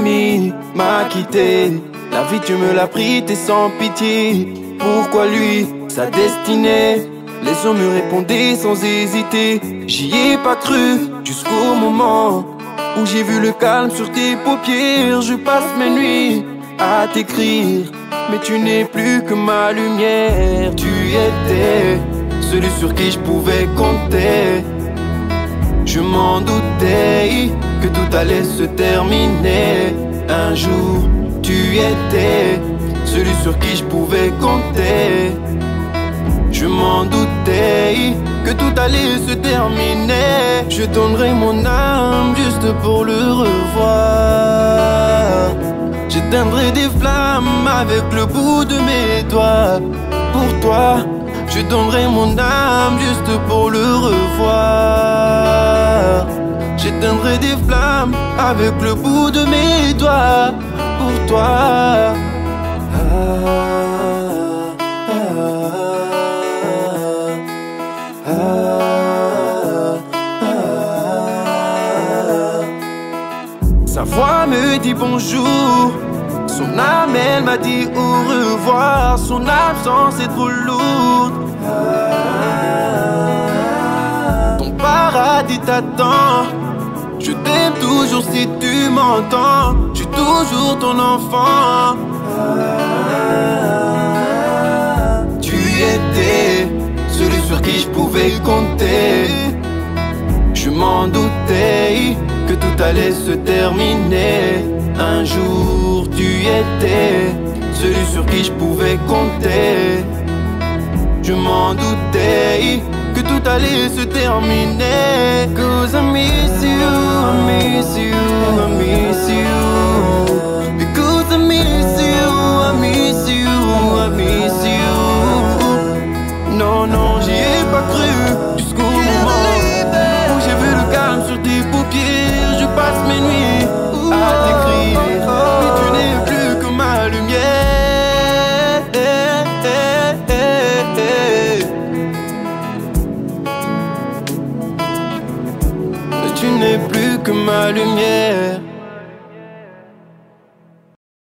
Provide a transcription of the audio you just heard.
ami m'a quitté. La vie tu me l'as pris, t'es sans pitié. Pourquoi lui, sa destinée? Les hommes me répondaient sans hésiter. J'y ai pas cru jusqu'au moment où j'ai vu le calme sur tes paupières. Je passe mes nuits à t'écrire, mais tu n'es plus que ma lumière. Tu étais celui sur qui je pouvais compter. Je m'en doutais que tout allait se terminer. Un jour, tu étais celui sur qui je pouvais compter. Je m'en doutais que tout allait se terminer. Je donnerai mon âme juste pour le revoir. J'éteindrai des flammes avec le bout de mes doigts. Pour toi, je donnerai mon âme juste pour le revoir. J'éteindrai des flammes avec le bout de mes doigts. Pour toi. Sa voix me dit bonjour, son âme elle m'a dit au revoir. Son absence est trop lourde. Ton paradis t'attend. Je t'aime toujours si tu m'entends. Je suis toujours ton enfant. Tu étais celui sur qui je pouvais compter. Je m'en doutais que tout allait se terminer. Un jour tu étais celui sur qui je pouvais compter. Je m'en doutais que tout allait se terminer. Cause I miss you, I miss you, I miss you. Because I miss you, I miss you, I miss you. Non, non, j'y ai pas cru jusqu'au moment où j'ai vu le calme sur tes paupières. Je passe mes nuits à t'écrire, mais tu n'es plus que ma lumière. Mais tu n'es plus que ma lumière.